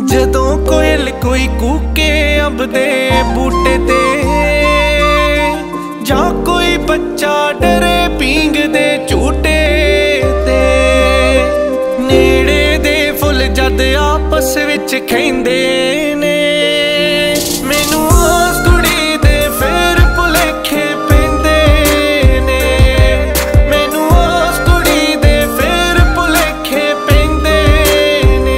जदों कोयल कोई कूके अंब दे बूटे ते, जां कोई बच्चा डरे पींग दे झूटे ते, नेड़े दे फुल जद आपस विच खैंदे ने, मैनू उस कुड़ी दे फिर भुलेखे पैंदे ने, मैनू उस कुड़ी दे फिर भुलेखे पैंदे ने।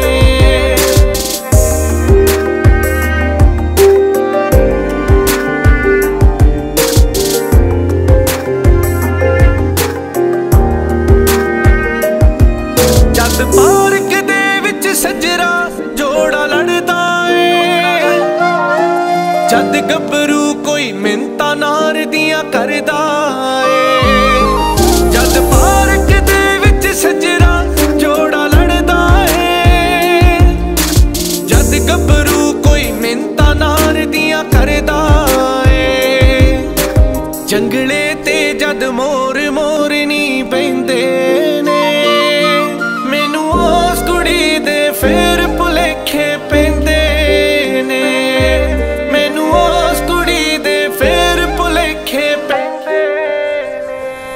जद पार्क दे विच सजरा जोड़ा लड़दा है, जद गभरू कोई मिन्नतां नार दियां करदा है, जद पार्क दे विच सजरा जोड़ा लड़दा है, जद गभरू कोई मिन्नतां नार दियां करदा है, जंगले ते जद मोर मोरनी पैंदे ने, मैनू उस कुड़ी दे फिर भुलेखे पैंदे ने, मैनू उस कुड़ी दे फिर भुलेखे पैंदे ने।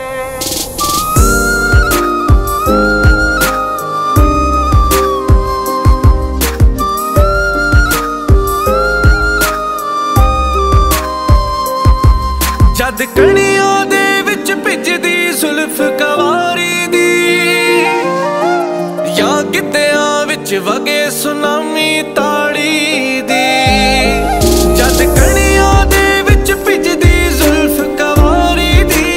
जद कणियां दे विच भिजदी जुल्फ कवारी दी, या गिद्धियां विच वगे सुनामी ताड़ी दी, जद कणियां दे विच भिजदी जुल्फ कवारी दी,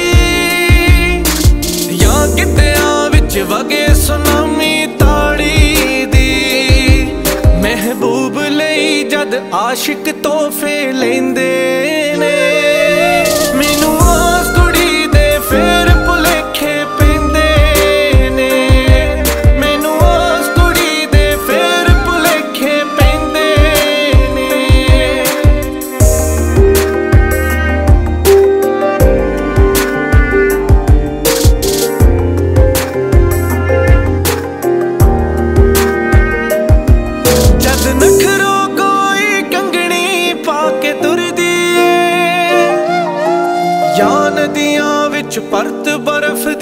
या गिद्धियां विच वगे सुनामी ताड़ी दी, महबूब लई जद आशिक तोहफे लैंदे ने, मैनू उस कुड़ी दे फिर भुलेखे पैंदे ने, मैनू उस कुड़ी दे फिर भुलेखे पैंदे ने। जद नखरो कोई कंगनी पाके तुरदी है, या नदियां विच परत बर्फ